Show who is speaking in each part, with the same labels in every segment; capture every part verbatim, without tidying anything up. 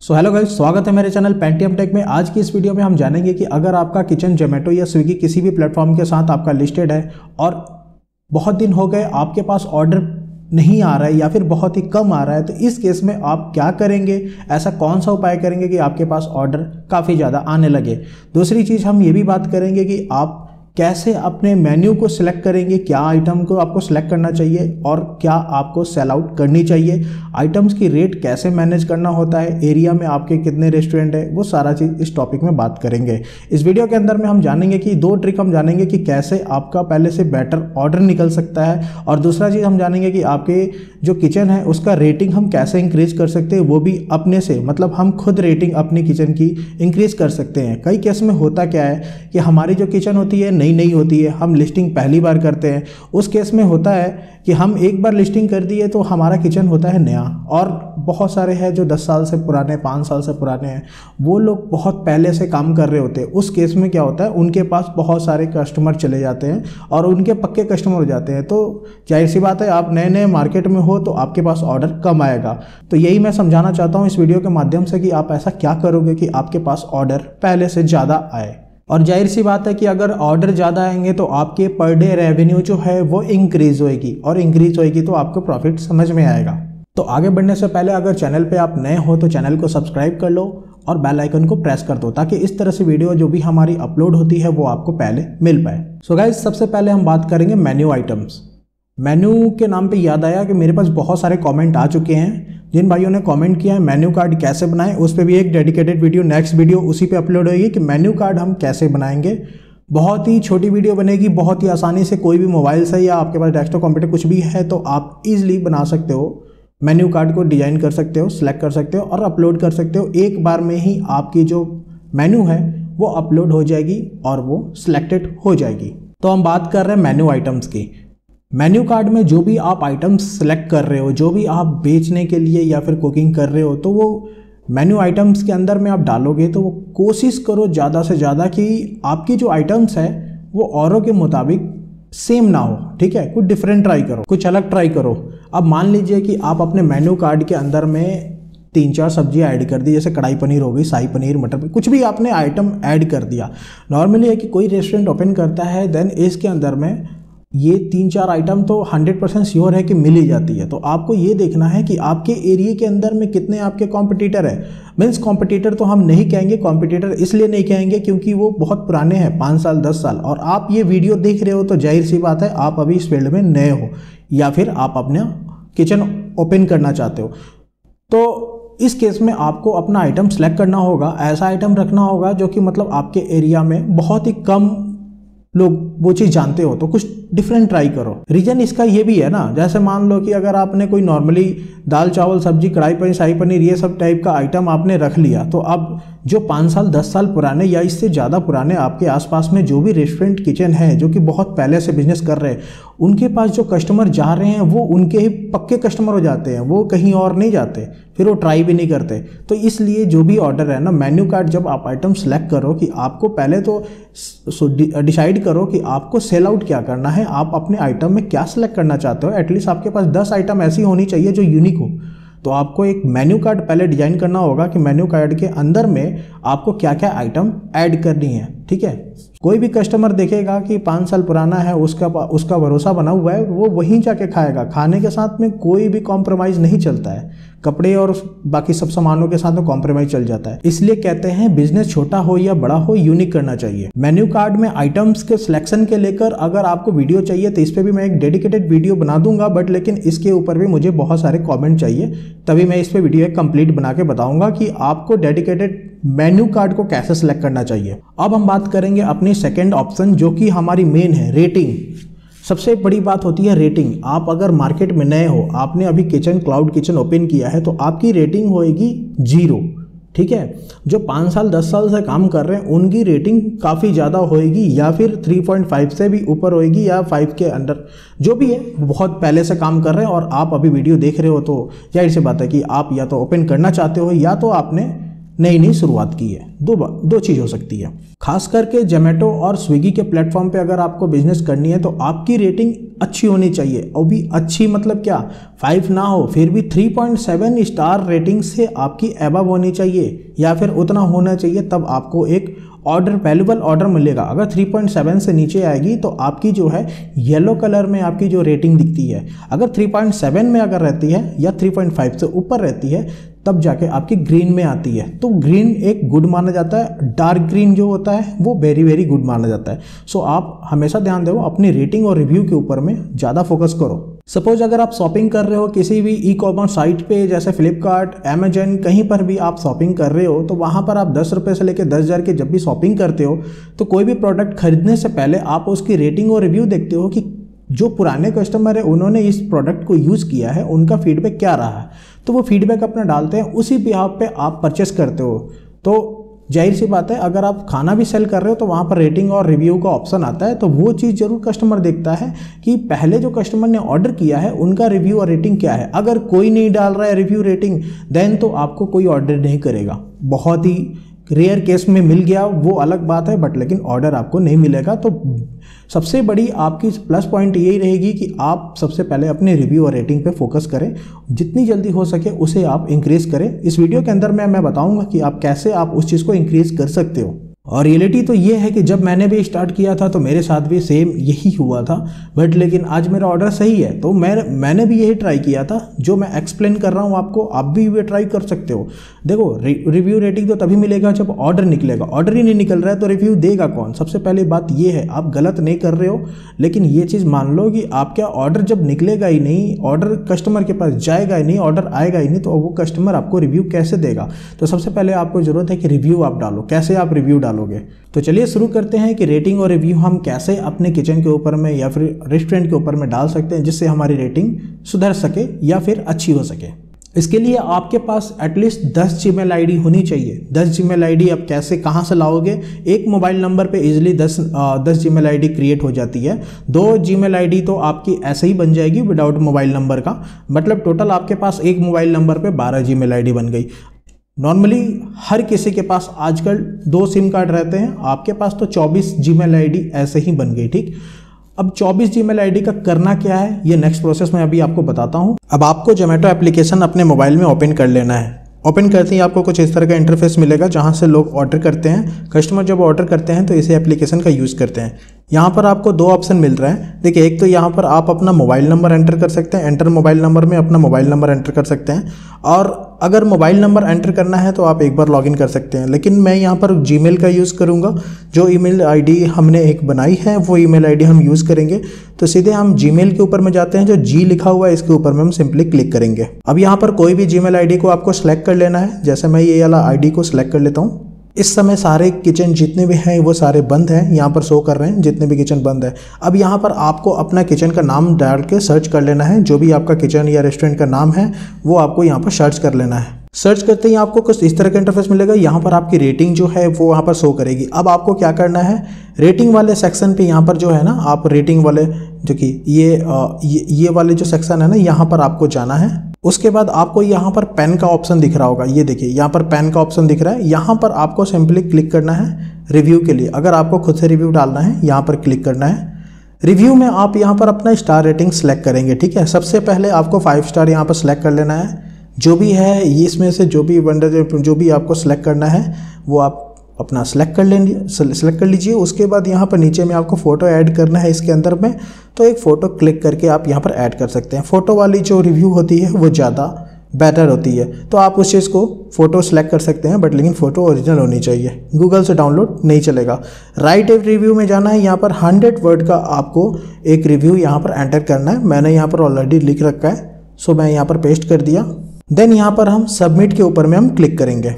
Speaker 1: So hello guys, स्वागत है मेरे चैनल पेंटियम टेक में। आज की इस वीडियो में हम जानेंगे कि अगर आपका किचन जोमेटो या स्विगी किसी भी प्लेटफॉर्म के साथ आपका लिस्टेड है और बहुत दिन हो गए आपके पास ऑर्डर नहीं आ रहा है या फिर बहुत ही कम आ रहा है, तो इस केस में आप क्या करेंगे, ऐसा कौन सा उपाय करेंगे कि आपके पास ऑर्डर काफ़ी ज़्यादा आने लगे। दूसरी चीज़ हम ये भी बात करेंगे कि आप कैसे अपने मेन्यू को सिलेक्ट करेंगे, क्या आइटम को आपको सिलेक्ट करना चाहिए और क्या आपको सेल आउट करनी चाहिए, आइटम्स की रेट कैसे मैनेज करना होता है, एरिया में आपके कितने रेस्टोरेंट है, वो सारा चीज़ इस टॉपिक में बात करेंगे। इस वीडियो के अंदर में हम जानेंगे कि दो ट्रिक हम जानेंगे कि कैसे आपका पहले से बेटर ऑर्डर निकल सकता है, और दूसरा चीज़ हम जानेंगे कि आपके जो किचन है उसका रेटिंग हम कैसे इंक्रीज कर सकते हैं, वो भी अपने से, मतलब हम खुद रेटिंग अपनी किचन की इंक्रीज कर सकते हैं। कई केस में होता क्या है कि हमारी जो किचन होती है नई नई होती है, हम लिस्टिंग पहली बार करते हैं। उस केस में होता है कि हम एक बार लिस्टिंग कर दिए तो हमारा किचन होता है नया, और बहुत सारे हैं जो दस साल से पुराने, पाँच साल से पुराने हैं, वो लोग बहुत पहले से काम कर रहे होते हैं। उस केस में क्या होता है, उनके पास बहुत सारे कस्टमर चले जाते हैं और उनके पक्के कस्टमर हो जाते हैं। तो जाहिर सी बात है, आप नए नए मार्केट में हो तो आपके पास ऑर्डर कम आएगा। तो यही मैं समझाना चाहता हूँ इस वीडियो के माध्यम से कि आप ऐसा क्या करोगे कि आपके पास ऑर्डर पहले से ज़्यादा आए। और जाहिर सी बात है कि अगर ऑर्डर ज़्यादा आएंगे तो आपके पर डे रेवेन्यू जो है वो इंक्रीज होएगी, और इंक्रीज होएगी तो आपको प्रॉफिट समझ में आएगा। तो आगे बढ़ने से पहले अगर चैनल पे आप नए हो तो चैनल को सब्सक्राइब कर लो और बेल आइकन को प्रेस कर दो, ताकि इस तरह से वीडियो जो भी हमारी अपलोड होती है वो आपको पहले मिल पाए। सो गाइस, सबसे पहले हम बात करेंगे मेन्यू आइटम्स। मेन्यू के नाम पे याद आया कि मेरे पास बहुत सारे कमेंट आ चुके हैं जिन भाइयों ने कमेंट किया है मेन्यू कार्ड कैसे बनाएं। उस पर भी एक डेडिकेटेड वीडियो, नेक्स्ट वीडियो उसी पे अपलोड होगी कि मेन्यू कार्ड हम कैसे बनाएंगे। बहुत ही छोटी वीडियो बनेगी, बहुत ही आसानी से, कोई भी मोबाइल से या आपके पास डेस्कटॉप कंप्यूटर कुछ भी है तो आप इजीली बना सकते हो। मेन्यू कार्ड को डिजाइन कर सकते हो, सिलेक्ट कर सकते हो और अपलोड कर सकते हो। एक बार में ही आपकी जो मेन्यू है वो अपलोड हो जाएगी और वो सिलेक्टेड हो जाएगी। तो हम बात कर रहे हैं मेन्यू आइटम्स की। मेन्यू कार्ड में जो भी आप आइटम्स सेलेक्ट कर रहे हो, जो भी आप बेचने के लिए या फिर कुकिंग कर रहे हो, तो वो मेन्यू आइटम्स के अंदर में आप डालोगे तो वो कोशिश करो ज़्यादा से ज़्यादा कि आपकी जो आइटम्स है वो औरों के मुताबिक सेम ना हो। ठीक है, कुछ डिफरेंट ट्राई करो, कुछ अलग ट्राई करो। अब मान लीजिए कि आप अपने मेन्यू कार्ड के अंदर में तीन चार सब्जियां ऐड कर दी, जैसे कढ़ाई पनीर हो गई, शाही पनीर, मटर पनीर, कुछ भी आपने आइटम ऐड कर दिया। नॉर्मली है कि कोई रेस्टोरेंट ओपन करता है, देन इसके अंदर में ये तीन चार आइटम तो हंड्रेड परसेंट श्योर है कि मिल ही जाती है। तो आपको ये देखना है कि आपके एरिया के अंदर में कितने आपके कॉम्पिटिटर है। मीन्स कॉम्पिटिटर तो हम नहीं कहेंगे, कॉम्पिटिटर इसलिए नहीं कहेंगे क्योंकि वो बहुत पुराने हैं, पाँच साल दस साल, और आप ये वीडियो देख रहे हो तो जाहिर सी बात है आप अभी इस फील्ड में नए हो या फिर आप अपना किचन ओपन करना चाहते हो। तो इस केस में आपको अपना आइटम सेलेक्ट करना होगा, ऐसा आइटम रखना होगा जो कि मतलब आपके एरिया में बहुत ही कम लोग वो चीज़ जानते हो, तो कुछ डिफरेंट ट्राई करो। रीजन इसका ये भी है ना, जैसे मान लो कि अगर आपने कोई नॉर्मली दाल चावल सब्जी, कढ़ाई पनीर, शाही पनीर, ये सब टाइप का आइटम आपने रख लिया, तो अब जो पाँच साल दस साल पुराने या इससे ज़्यादा पुराने आपके आसपास में जो भी रेस्टोरेंट किचन है, जो कि बहुत पहले से बिजनेस कर रहे हैं, उनके पास जो कस्टमर जा रहे हैं वो उनके ही पक्के कस्टमर हो जाते हैं, वो कहीं और नहीं जाते, फिर वो ट्राई भी नहीं करते। तो इसलिए जो भी ऑर्डर है ना, मेन्यू कार्ड जब आप आइटम सेलेक्ट करो कि आपको पहले तो डिसाइड करो कि आपको सेल आउट क्या करना है, आप अपने आइटम में क्या सेलेक्ट करना चाहते हो। एटलीस्ट आपके पास दस आइटम ऐसी होनी चाहिए जो यूनिक हो। तो आपको एक मेन्यू कार्ड पहले डिजाइन करना होगा कि मेन्यू कार्ड के अंदर में आपको क्या क्या आइटम ऐड करनी है। ठीक है, कोई भी कस्टमर देखेगा कि पाँच साल पुराना है, उसका उसका भरोसा बना हुआ है, वो वहीं जाके खाएगा। खाने के साथ में कोई भी कॉम्प्रोमाइज़ नहीं चलता है, कपड़े और बाकी सब सामानों के साथ में कॉम्प्रोमाइज़ चल जाता है। इसलिए कहते हैं बिजनेस छोटा हो या बड़ा हो, यूनिक करना चाहिए। मेन्यू कार्ड में आइटम्स के सिलेक्शन के लेकर अगर आपको वीडियो चाहिए तो इस पर भी मैं एक डेडिकेटेड वीडियो बना दूंगा, बट लेकिन इसके ऊपर भी मुझे बहुत सारे कॉमेंट चाहिए, तभी मैं इस पर वीडियो एक कंप्लीट बना के बताऊंगा कि आपको डेडिकेटेड मेन्यू कार्ड को कैसे सिलेक्ट करना चाहिए। अब हम बात करेंगे अपनी सेकेंड ऑप्शन, जो कि हमारी मेन है, रेटिंग। सबसे बड़ी बात होती है रेटिंग। आप अगर मार्केट में नए हो, आपने अभी किचन क्लाउड किचन ओपन किया है, तो आपकी रेटिंग होएगी जीरो। ठीक है, जो पाँच साल दस साल से काम कर रहे हैं उनकी रेटिंग काफ़ी ज़्यादा होएगी, या फिर थ्री पॉइंट फाइव से भी ऊपर होएगी, या फाइव के अंडर, जो भी है, बहुत पहले से काम कर रहे हैं और आप अभी वीडियो देख रहे हो, तो जाहिर सी बात है कि आप या तो ओपन करना चाहते हो या तो आपने नई नई शुरुआत की है। दो दो चीज़ हो सकती है। खास करके जोमेटो और स्विगी के प्लेटफॉर्म पे अगर आपको बिजनेस करनी है तो आपकी रेटिंग अच्छी होनी चाहिए, और भी अच्छी मतलब क्या, फाइव ना हो फिर भी three point seven star rating से आपकी एबव होनी चाहिए या फिर उतना होना चाहिए, तब आपको एक ऑर्डर वैल्यूबल ऑर्डर मिलेगा। अगर थ्री पॉइंट सेवन से नीचे आएगी तो आपकी जो है येलो कलर में आपकी जो रेटिंग दिखती है, अगर थ्री पॉइंट सेवन में अगर रहती है या थ्री पॉइंट फाइव से ऊपर रहती है तब जाके आपकी ग्रीन में आती है। तो ग्रीन एक गुड माना जाता है, डार्क ग्रीन जो होता है वो वेरी वेरी गुड माना जाता है। सो आप हमेशा ध्यान दो अपनी रेटिंग और रिव्यू के ऊपर में ज़्यादा फोकस करो। सपोज अगर आप शॉपिंग कर रहे हो किसी भी ई कॉमर्स साइट पे, जैसे फ्लिपकार्ट, अमेजन, कहीं पर भी आप शॉपिंग कर रहे हो, तो वहाँ पर आप दस रुपये से लेकर दस हज़ार के जब भी शॉपिंग करते हो तो कोई भी प्रोडक्ट खरीदने से पहले आप उसकी रेटिंग और रिव्यू देखते हो कि जो पुराने कस्टमर है उन्होंने इस प्रोडक्ट को यूज़ किया है, उनका फीडबैक क्या रहा है, तो वो फीडबैक अपना डालते हैं, उसी बिहाफ पे आप परचेस करते हो। तो जाहिर सी बात है अगर आप खाना भी सेल कर रहे हो तो वहाँ पर रेटिंग और रिव्यू का ऑप्शन आता है, तो वो चीज़ जरूर कस्टमर देखता है कि पहले जो कस्टमर ने ऑर्डर किया है उनका रिव्यू और रेटिंग क्या है। अगर कोई नहीं डाल रहा है रिव्यू रेटिंग देन तो आपको कोई ऑर्डर नहीं करेगा। बहुत ही रेयर केस में मिल गया वो अलग बात है, बट लेकिन ऑर्डर आपको नहीं मिलेगा। तो सबसे बड़ी आपकी प्लस पॉइंट यही रहेगी कि आप सबसे पहले अपने रिव्यू और रेटिंग पे फोकस करें, जितनी जल्दी हो सके उसे आप इंक्रीज करें। इस वीडियो के अंदर मैं मैं बताऊंगा कि आप कैसे आप उस चीज़ को इंक्रीज कर सकते हो। और रियलिटी तो ये है कि जब मैंने भी स्टार्ट किया था तो मेरे साथ भी सेम यही हुआ था, बट लेकिन आज मेरा ऑर्डर सही है। तो मैं मैंने भी यही ट्राई किया था जो मैं एक्सप्लेन कर रहा हूँ आपको, आप भी ये ट्राई कर सकते हो। देखो रिव्यू रेटिंग तो तभी मिलेगा जब ऑर्डर निकलेगा, ऑर्डर ही नहीं निकल रहा है तो रिव्यू देगा कौन। सबसे पहले बात ये है, आप गलत नहीं कर रहे हो, लेकिन ये चीज़ मान लो कि आपका ऑर्डर जब निकलेगा ही नहीं, ऑर्डर कस्टमर के पास जाएगा ही नहीं, ऑर्डर आएगा ही नहीं, तो वो कस्टमर आपको रिव्यू कैसे देगा। तो सबसे पहले आपको ज़रूरत है कि रिव्यू आप डालो। कैसे आप रिव्यू डालोगे? तो चलिए शुरू करते हैं कि रेटिंग और रिव्यू हम कैसे अपने किचन के ऊपर में या फिर रेस्टोरेंट के ऊपर में डाल सकते हैं जिससे हमारी रेटिंग सुधर सके या फिर अच्छी हो सके। इसके लिए आपके पास एटलीस्ट दस जीमेल आईडी होनी चाहिए। दस जीमेल आईडी आप कैसे कहाँ से लाओगे? एक मोबाइल नंबर पे इजीली दस दस जीमेल आईडी क्रिएट हो जाती है। दो जीमेल आईडी तो आपकी ऐसे ही बन जाएगी विदाउट मोबाइल नंबर का, मतलब टोटल आपके पास एक मोबाइल नंबर पे बारह जीमेल आईडी बन गई। नॉर्मली हर किसी के पास आजकल दो सिम कार्ड रहते हैं, आपके पास तो चौबीस जीमेल आईडी ऐसे ही बन गई। ठीक, अब चौबीस जीमेल आईडी का करना क्या है ये नेक्स्ट प्रोसेस में अभी आपको बताता हूँ। अब आपको जोमेटो एप्लीकेशन अपने मोबाइल में ओपन कर लेना है। ओपन करते ही आपको कुछ इस तरह का इंटरफेस मिलेगा जहाँ से लोग ऑर्डर करते हैं। कस्टमर जब ऑर्डर करते हैं तो इसे एप्लीकेशन का यूज़ करते हैं। यहाँ पर आपको दो ऑप्शन मिल रहा है। देखिए, एक तो यहाँ पर आप अपना मोबाइल नंबर एंटर कर सकते हैं, एंटर मोबाइल नंबर में अपना मोबाइल नंबर एंटर कर सकते हैं, और अगर मोबाइल नंबर एंटर करना है तो आप एक बार लॉगिन कर सकते हैं। लेकिन मैं यहाँ पर जीमेल का यूज़ करूँगा। जो ईमेल आईडी हमने एक बनाई है वो ईमेल आईडी हम यूज़ करेंगे। तो सीधे हम जीमेल के ऊपर में जाते हैं, जो जी लिखा हुआ है इसके ऊपर में हम सिंपली क्लिक करेंगे। अब यहाँ पर कोई भी जीमेल आईडी को आपको सेलेक्ट कर लेना है। जैसे मैं ये वाला आईडी को सिलेक्ट कर लेता हूँ। इस समय सारे किचन जितने भी हैं वो सारे बंद हैं, यहाँ पर शो कर रहे हैं जितने भी किचन बंद है। अब यहाँ पर आपको अपना किचन का नाम डाल के सर्च कर लेना है। जो भी आपका किचन या रेस्टोरेंट का नाम है वो आपको यहाँ पर सर्च कर लेना है। सर्च करते ही आपको कुछ इस तरह का इंटरफेस मिलेगा। यहाँ पर आपकी रेटिंग जो है वो यहाँ पर शो करेगी। अब आपको क्या करना है, रेटिंग वाले सेक्शन पे यहाँ पर जो है ना, आप रेटिंग वाले जो कि ये, ये ये वाले जो सेक्शन है ना, यहाँ पर आपको जाना है। उसके बाद आपको यहाँ पर पेन का ऑप्शन दिख रहा होगा। ये देखिए यहाँ पर पेन का ऑप्शन दिख रहा है। यहाँ पर आपको सिंपली क्लिक करना है रिव्यू के लिए। अगर आपको खुद से रिव्यू डालना है यहाँ पर क्लिक करना है। रिव्यू में आप यहाँ पर अपना स्टार रेटिंग सेलेक्ट करेंगे। ठीक है, सबसे पहले आपको फाइव स्टार यहाँ पर सेलेक्ट कर लेना है। जो भी है इसमें से जो भी वंडर जो भी आपको सेलेक्ट करना है वो आप अपना सेलेक्ट कर लेंगे सेलेक्ट कर लीजिए। उसके बाद यहाँ पर नीचे में आपको फ़ोटो ऐड करना है इसके अंदर में, तो एक फ़ोटो क्लिक करके आप यहाँ पर ऐड कर सकते हैं। फ़ोटो वाली जो रिव्यू होती है वो ज़्यादा बेटर होती है, तो आप उस चीज़ को फ़ोटो सेलेक्ट कर सकते हैं, बट लेकिन फ़ोटो ओरिजिनल होनी चाहिए। गूगल से डाउनलोड नहीं चलेगा। राइट एक रिव्यू में जाना है। यहाँ पर हंड्रेड वर्ड का आपको एक रिव्यू यहाँ पर एंटर करना है। मैंने यहाँ पर ऑलरेडी लिख रखा है, सो मैं यहाँ पर पेस्ट कर दिया। देन यहाँ पर हम सबमिट के ऊपर में हम क्लिक करेंगे।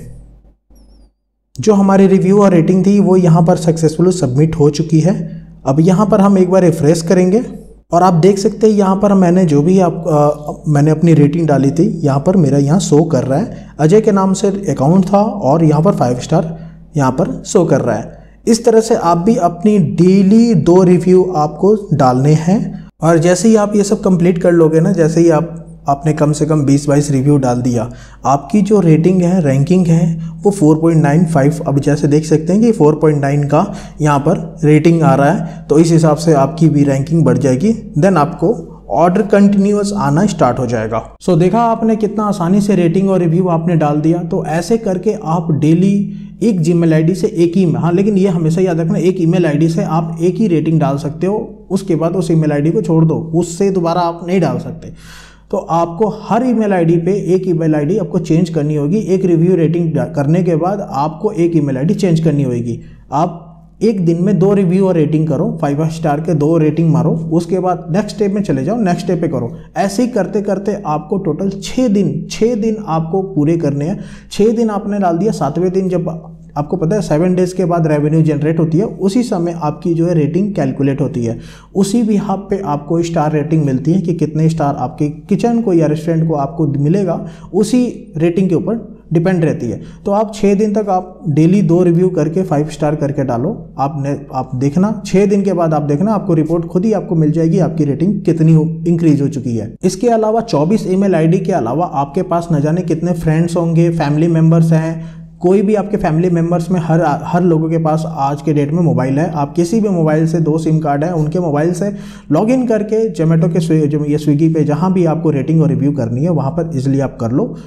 Speaker 1: जो हमारी रिव्यू और रेटिंग थी वो यहाँ पर सक्सेसफुली सबमिट हो चुकी है। अब यहाँ पर हम एक बार रिफ्रेश करेंगे और आप देख सकते हैं यहाँ पर मैंने जो भी आप आ, मैंने अपनी रेटिंग डाली थी यहाँ पर मेरा यहाँ शो कर रहा है। अजय के नाम से अकाउंट था और यहाँ पर फाइव स्टार यहाँ पर शो कर रहा है। इस तरह से आप भी अपनी डेली दो रिव्यू आपको डालने हैं, और जैसे ही आप ये सब कंप्लीट कर लोगे ना, जैसे ही आप आपने कम से कम बीस बाईस रिव्यू डाल दिया, आपकी जो रेटिंग है, रैंकिंग है वो फोर पॉइंट नाइन फाइव, अब जैसे देख सकते हैं कि फोर पॉइंट नाइन का यहाँ पर रेटिंग आ रहा है, तो इस हिसाब से आपकी भी रैंकिंग बढ़ जाएगी। देन आपको ऑर्डर कंटिन्यूअस आना स्टार्ट हो जाएगा। सो so, देखा आपने कितना आसानी से रेटिंग और रिव्यू आपने डाल दिया। तो ऐसे करके आप डेली एक जीमेल आईडी से एक ही, हाँ लेकिन ये हमेशा याद रखना, एक ईमेल आईडी से आप एक ही रेटिंग डाल सकते हो, उसके बाद उस ईमेल आईडी को छोड़ दो, उससे दोबारा आप नहीं डाल सकते। तो आपको हर ईमेल आईडी पे एक ईमेल आईडी आपको चेंज करनी होगी। एक रिव्यू रेटिंग करने के बाद आपको एक ईमेल आईडी चेंज करनी होगी। आप एक दिन में दो रिव्यू और रेटिंग करो, फाइव स्टार के दो रेटिंग मारो, उसके बाद नेक्स्ट स्टेप में चले जाओ, नेक्स्ट स्टेप पे करो। ऐसे ही करते करते आपको टोटल छः दिन छः दिन आपको पूरे करने हैं। छः दिन आपने डाल दिया, सातवें दिन जब आपको पता है सेवन डेज़ के बाद रेवेन्यू जनरेट होती है, उसी समय आपकी जो है रेटिंग कैलकुलेट होती है। उसी भी हब पे आपको स्टार रेटिंग मिलती है कि कितने स्टार आपके किचन को या रेस्टोरेंट को आपको मिलेगा, उसी रेटिंग के ऊपर डिपेंड रहती है। तो आप छः दिन तक आप डेली दो रिव्यू करके फाइव स्टार करके डालो। आपने आप देखना छः दिन के बाद आप देखना आपको रिपोर्ट खुद ही आपको मिल जाएगी, आपकी रेटिंग कितनी इंक्रीज हो चुकी है। इसके अलावा चौबीस ईमेल आईडी के अलावा आपके पास न जाने कितने फ्रेंड्स होंगे, फैमिली मेम्बर्स हैं, कोई भी आपके फैमिली मेम्बर्स में हर हर लोगों के पास आज के डेट में मोबाइल है। आप किसी भी मोबाइल से, दो सिम कार्ड है, उनके मोबाइल से लॉगिन करके जोमेटो के जो ये स्विगी पे जहाँ भी आपको रेटिंग और रिव्यू करनी है वहाँ पर इजीली आप कर लो।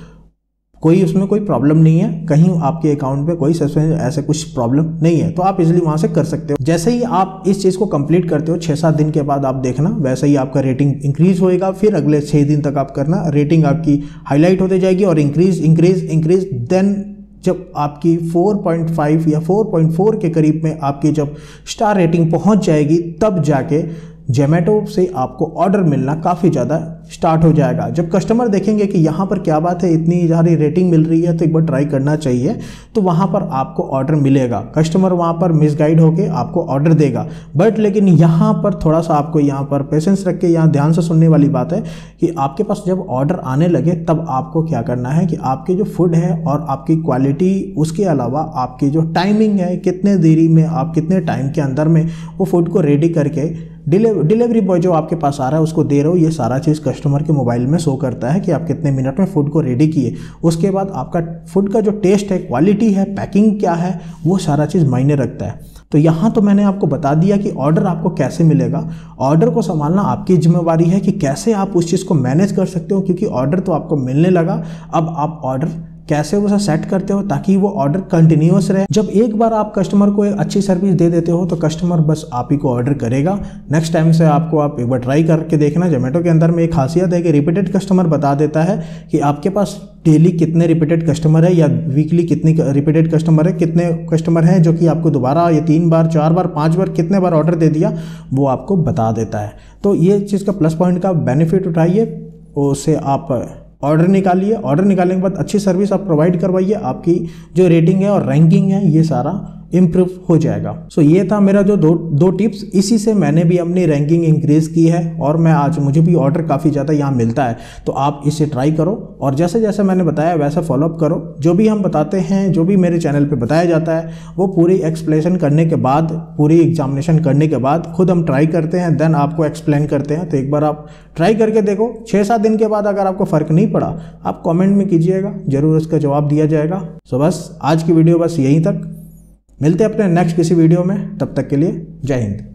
Speaker 1: कोई उसमें कोई प्रॉब्लम नहीं है, कहीं आपके अकाउंट पे कोई सस्पेंस ऐसे कुछ प्रॉब्लम नहीं है, तो आप इजीली वहाँ से कर सकते हो। जैसे ही आप इस चीज़ को कंप्लीट करते हो, छः सात दिन के बाद आप देखना वैसे ही आपका रेटिंग इंक्रीज होएगा। फिर अगले छः दिन तक आप करना, रेटिंग आपकी हाईलाइट होती जाएगी और इंक्रीज इंक्रीज इंक्रीज देन जब आपकी फोर पॉइंट फाइव या फोर पॉइंट फोर के करीब में आपकी जब स्टार रेटिंग पहुंच जाएगी, तब जाके जोमेटो से आपको ऑर्डर मिलना काफ़ी ज़्यादा स्टार्ट हो जाएगा। जब कस्टमर देखेंगे कि यहाँ पर क्या बात है, इतनी ज़्यादा रेटिंग मिल रही है तो एक बार ट्राई करना चाहिए, तो वहाँ पर आपको ऑर्डर मिलेगा। कस्टमर वहाँ पर मिसगाइड होके आपको ऑर्डर देगा। बट लेकिन यहाँ पर थोड़ा सा आपको यहाँ पर पेशेंस रख के यहाँ ध्यान से सुनने वाली बात है कि आपके पास जब ऑर्डर आने लगे तब आपको क्या करना है कि आपके जो फूड है और आपकी क्वालिटी, उसके अलावा आपकी जो टाइमिंग है, कितने देरी में आप कितने टाइम के अंदर में वो फूड को रेडी करके डिलीवरी बॉय जो आपके पास आ रहा है उसको दे रहे हो, ये सारा चीज़ कस्टमर के मोबाइल में शो करता है कि आप कितने मिनट में फूड को रेडी किए। उसके बाद आपका फूड का जो टेस्ट है, क्वालिटी है, पैकिंग क्या है, वो सारा चीज़ मायने रखता है। तो यहाँ तो मैंने आपको बता दिया कि ऑर्डर आपको कैसे मिलेगा। ऑर्डर को संभालना आपकी जिम्मेवारी है कि कैसे आप उस चीज़ को मैनेज कर सकते हो, क्योंकि ऑर्डर तो आपको मिलने लगा। अब आप ऑर्डर कैसे उसे सेट करते हो ताकि वो ऑर्डर कंटिन्यूअस रहे। जब एक बार आप कस्टमर को एक अच्छी सर्विस दे देते हो तो कस्टमर बस आप ही को ऑर्डर करेगा। नेक्स्ट टाइम से आपको आप एक बार ट्राई करके देखना। जोमेटो के अंदर में एक खासियत है कि रिपीटेड कस्टमर बता देता है कि आपके पास डेली कितने रिपीटेड कस्टमर है या वीकली कितनी रिपीटेड कस्टमर है, कितने कस्टमर हैं जो कि आपको दोबारा ये तीन बार, चार बार, पाँच बार, कितने बार ऑर्डर दे दिया, वो आपको बता देता है। तो ये चीज़ का प्लस पॉइंट का बेनिफिट उठाइए, उससे आप ऑर्डर निकालिए। ऑर्डर निकालने के बाद अच्छी सर्विस आप प्रोवाइड करवाइए, आपकी जो रेटिंग है और रैंकिंग है ये सारा इम्प्रूव हो जाएगा। सो so, ये था मेरा जो दो दो टिप्स, इसी से मैंने भी अपनी रैंकिंग इंक्रीज़ की है और मैं आज मुझे भी ऑर्डर काफ़ी ज़्यादा यहाँ मिलता है। तो आप इसे ट्राई करो और जैसे जैसे मैंने बताया वैसा फॉलोअप करो। जो भी हम बताते हैं, जो भी मेरे चैनल पे बताया जाता है, वो पूरी एक्सप्लेनेशन करने के बाद, पूरी एग्जामिनेशन करने के बाद खुद हम ट्राई करते हैं, देन आपको एक्सप्लेन करते हैं। तो एक बार आप ट्राई करके देखो। छः सात दिन के बाद अगर आपको फ़र्क नहीं पड़ा, आप कॉमेंट में कीजिएगा, ज़रूर उसका जवाब दिया जाएगा। सो बस आज की वीडियो बस यहीं तक, मिलते हैं अपने नेक्स्ट किसी वीडियो में, तब तक के लिए जय हिंद।